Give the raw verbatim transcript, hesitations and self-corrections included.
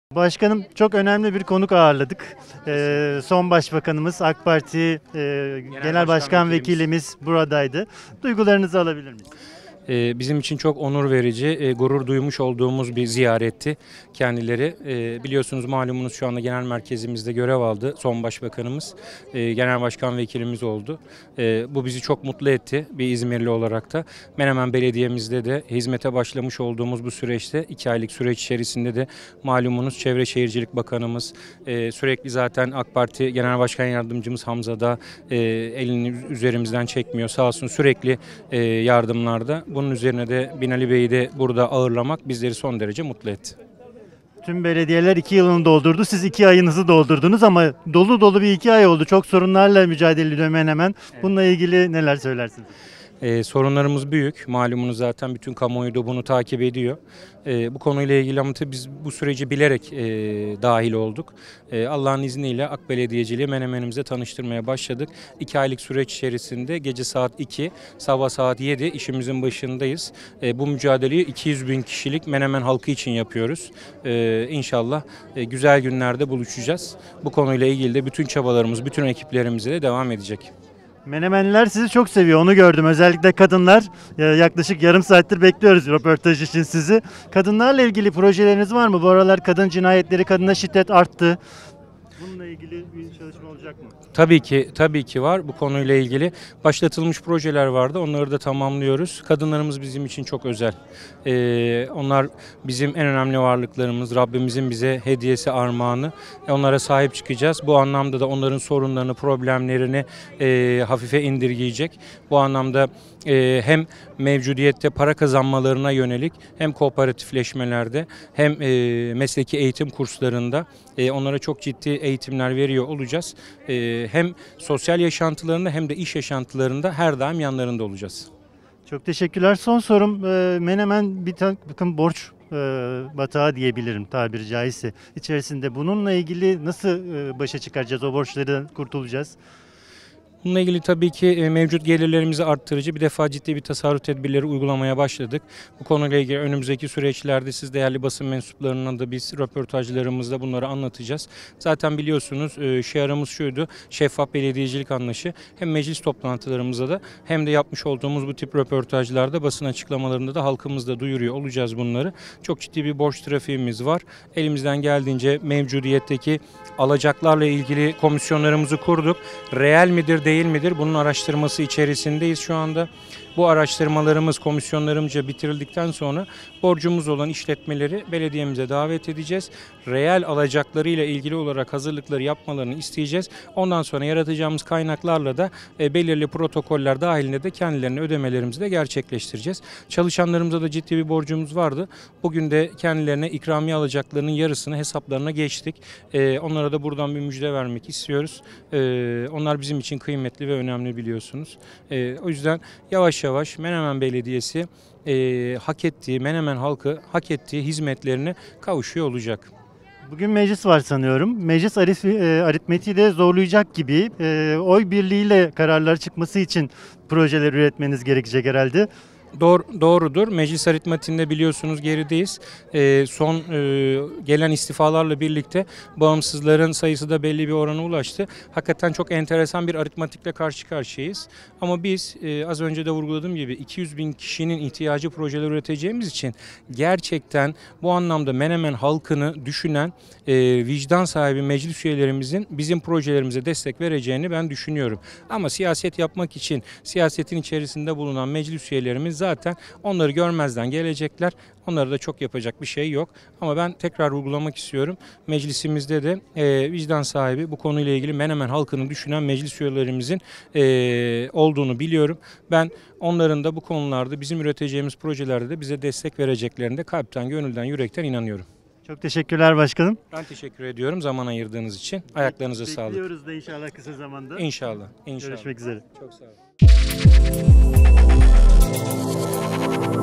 Başkanım, çok önemli bir konuk ağırladık. Ee, son Başbakanımız, AK Parti e, Genel, Genel Başkan, Başkan Vekilimiz. Vekilimiz buradaydı. Duygularınızı alabilir miyiz? Bizim için çok onur verici, gurur duymuş olduğumuz bir ziyaretti kendileri. Biliyorsunuz, malumunuz, şu anda genel merkezimizde görev aldı son başbakanımız. Genel başkan vekilimiz oldu. Bu bizi çok mutlu etti bir İzmirli olarak da. Menemen Belediye'mizde de hizmete başlamış olduğumuz bu süreçte, iki aylık süreç içerisinde de malumunuz Çevre Şehircilik Bakanımız, sürekli zaten AK Parti Genel Başkan Yardımcımız Hamza da elini üzerimizden çekmiyor. Sağ olsun, sürekli yardımlarda. Bunun üzerine de Binali Bey'i de burada ağırlamak bizleri son derece mutlu etti. Tüm belediyeler iki yılını doldurdu. Siz iki ayınızı doldurdunuz ama dolu dolu bir iki ay oldu. Çok sorunlarla mücadele ediyor Menemen. Bununla ilgili neler söylersiniz? Ee, sorunlarımız büyük. Malumunuz zaten bütün kamuoyu da bunu takip ediyor. Ee, bu konuyla ilgili ama biz bu süreci bilerek e, dahil olduk. E, Allah'ın izniyle AK Belediyeciliği Menemen'imize tanıştırmaya başladık. İki aylık süreç içerisinde gece saat iki, sabah saat yedi işimizin başındayız. E, bu mücadeleyi iki yüz bin kişilik Menemen halkı için yapıyoruz. E, İnşallah e, güzel günlerde buluşacağız. Bu konuyla ilgili de bütün çabalarımız, bütün ekiplerimize de devam edecek. Menemenliler sizi çok seviyor, onu gördüm. Özellikle kadınlar, yaklaşık yarım saattir bekliyoruz röportaj için sizi. Kadınlarla ilgili projeleriniz var mı? Bu aralar kadın cinayetleri, kadına şiddet arttı. Bununla ilgili bir çalışma olacak mı? Tabii ki, tabii ki var. Bu konuyla ilgili başlatılmış projeler vardı. Onları da tamamlıyoruz. Kadınlarımız bizim için çok özel. Ee, onlar bizim en önemli varlıklarımız. Rabbimizin bize hediyesi, armağanı. Onlara sahip çıkacağız. Bu anlamda da onların sorunlarını, problemlerini e, hafife indirgeyecek. Bu anlamda e, hem mevcudiyette para kazanmalarına yönelik, hem kooperatifleşmelerde, hem e, mesleki eğitim kurslarında e, onlara çok ciddi eğitimler veriyor olacağız. E, hem sosyal yaşantılarında hem de iş yaşantılarında her daim yanlarında olacağız. Çok teşekkürler. Son sorum, e, Menemen bir takım borç e, batağı diyebilirim tabiri caizse. İçerisinde bununla ilgili nasıl e, başa çıkaracağız, o borçları kurtulacağız? Bununla ilgili tabii ki mevcut gelirlerimizi arttırıcı bir defa ciddi bir tasarruf tedbirleri uygulamaya başladık. Bu konuyla ilgili önümüzdeki süreçlerde siz değerli basın mensuplarına da biz röportajlarımızda bunları anlatacağız. Zaten biliyorsunuz şiarımız şuydu: şeffaf belediyecilik anlayışı. Hem meclis toplantılarımızda da hem de yapmış olduğumuz bu tip röportajlarda, basın açıklamalarında da halkımızda duyuruyor olacağız bunları. Çok ciddi bir borç trafiğimiz var. Elimizden geldiğince mevcudiyetteki alacaklarla ilgili komisyonlarımızı kurduk. Reel midir, değil midir? Bunun araştırması içerisindeyiz şu anda. Bu araştırmalarımız komisyonlarımızca bitirildikten sonra borcumuz olan işletmeleri belediyemize davet edeceğiz. Reel alacaklarıyla ilgili olarak hazırlıkları yapmalarını isteyeceğiz. Ondan sonra yaratacağımız kaynaklarla da e, belirli protokoller dahilinde de kendilerine ödemelerimizi de gerçekleştireceğiz. Çalışanlarımıza da ciddi bir borcumuz vardı. Bugün de kendilerine ikramiye alacaklarının yarısını hesaplarına geçtik. E, onlara da buradan bir müjde vermek istiyoruz. E, onlar bizim için kıymetli ve önemli, biliyorsunuz. E, o yüzden yavaş yavaş Menemen Belediyesi e, hak ettiği, Menemen halkı hak ettiği hizmetlerine kavuşuyor olacak. Bugün meclis var sanıyorum. Meclis aritmetiği de zorlayacak gibi. E, oy birliğiyle kararlar çıkması için projeler üretmeniz gerekecek herhalde. Doğru, doğrudur. Meclis aritmatiğinde biliyorsunuz gerideyiz. E, son e, gelen istifalarla birlikte bağımsızların sayısı da belli bir orana ulaştı. Hakikaten çok enteresan bir aritmatikle karşı karşıyayız. Ama biz e, az önce de vurguladığım gibi iki yüz bin kişinin ihtiyacı projeler üreteceğimiz için gerçekten bu anlamda Menemen halkını düşünen e, vicdan sahibi meclis üyelerimizin bizim projelerimize destek vereceğini ben düşünüyorum. Ama siyaset yapmak için siyasetin içerisinde bulunan meclis üyelerimiz zaten onları görmezden gelecekler. Onlara da çok yapacak bir şey yok. Ama ben tekrar vurgulamak istiyorum. Meclisimizde de e, vicdan sahibi, bu konuyla ilgili Menemen halkını düşünen meclis üyelerimizin e, olduğunu biliyorum. Ben onların da bu konularda bizim üreteceğimiz projelerde de bize destek vereceklerine de kalpten, gönülden, yürekten inanıyorum. Çok teşekkürler başkanım. Ben teşekkür ediyorum zaman ayırdığınız için. Ayaklarınıza sağlık. Bekliyoruz da inşallah kısa zamanda. İnşallah. İnşallah. Görüşmek üzere. Çok sağ olun.